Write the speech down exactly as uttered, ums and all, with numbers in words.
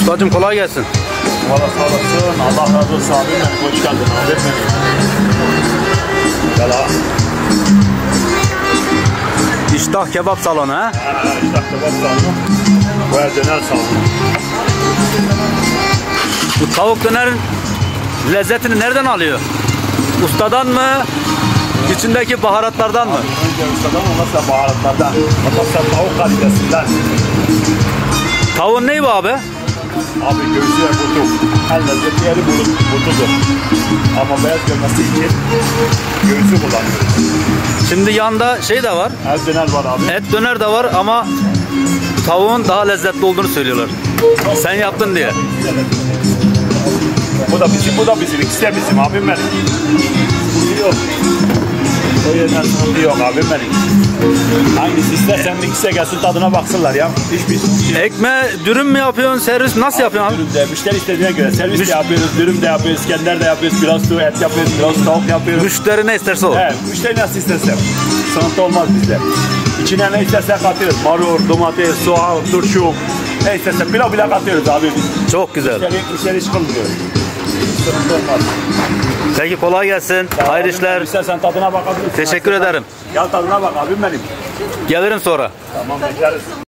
Ustacığım kolay gelsin. Valla sağ olasın. Allah razı olsun abim benim. Hoş geldin abim benim. Gel ha. İştah kebap salonu ha? Ha, İştah kebap salonu. Bu ev döner salonu. Bu tavuk dönerin lezzetini nereden alıyor? Ustadan mı? İçindeki baharatlardan mı? Önce ustadan olmazsa baharatlardan. Olmazsa tavuk kalitesinden. Tavuğun neyi bu abi? Abi göğsü ve butu. En lezzetli yeri butudur. Ama beyaz görmesi için göğsü kullanıyoruz. Şimdi yanda şey de var. Et döner var abi. Et döner de var ama tavuğun daha lezzetli olduğunu söylüyorlar. Sen yaptın diye. Bu da bizim, bu da bizim. İkisi de bizim abim benim. Yok. O yerden sıkıntı yok abim benim. Hangisi istersen ikisi de gelsin tadına baksınlar ya. Hiçbir Ekme dürüm mü yapıyorsun, servis nasıl yapıyorsun abi? dürüm de, müşteri istediğine göre servis de yapıyoruz, dürüm de yapıyoruz, İskender de yapıyoruz, biraz su et yapıyoruz, biraz tavuk yapıyoruz. Müşteri ne isterse o. Evet, müşteri nasıl isterse. Sıkıntı olmaz bizde. İçine ne istersen katıyoruz. Marul, domates, soğan, turşu. Ne istersen pilav bile katıyoruz abi biz. Çok güzel. Müşteri, müşteri hiç kılmıyor. Sıkıntı olmaz. Peki kolay gelsin. Ya Hayırlı abim, işler. İstersen tadına bakabilirsin. Teşekkür ederim. Gel tadına bak abim benim. Gelirim sonra. Tamam bekleriz.